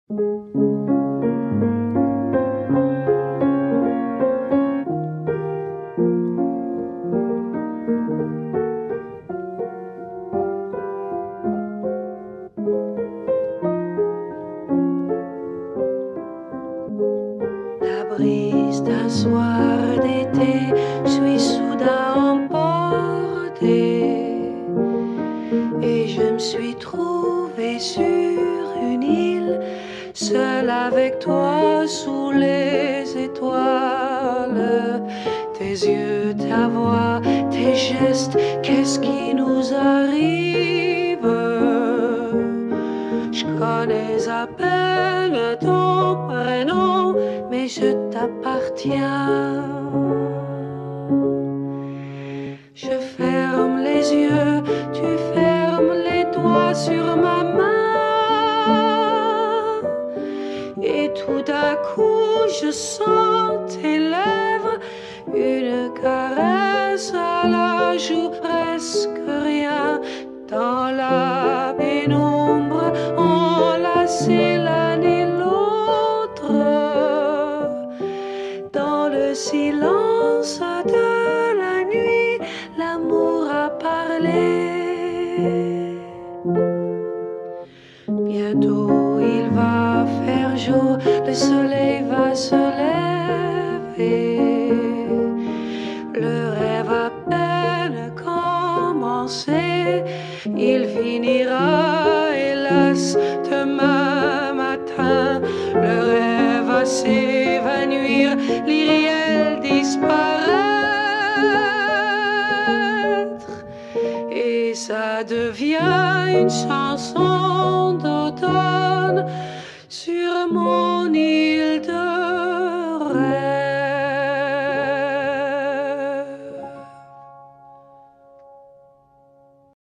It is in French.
La brise d'un soir d'été, je suis soudain emporté et je me suis trouvée sur une île, seule avec toi sous les étoiles. Tes yeux, ta voix, tes gestes, qu'est-ce qui nous arrive? Je connais à peine ton prénom, mais je t'appartiens. Je ferme les yeux, tu fermes les doigts sur ma main, et tout d'un coup je sens tes lèvres, une caresse à la joue, presque rien. Dans la pénombre, enlacés l'un et l'autre, dans le silence de la nuit, l'amour a parlé. Bientôt il va faire jour, le soleil va se lever, le rêve à peine commencé, il finira hélas demain matin. Le rêve va s'évanouir, l'irréel disparaître, et ça devient une chanson d'automne sur mon île.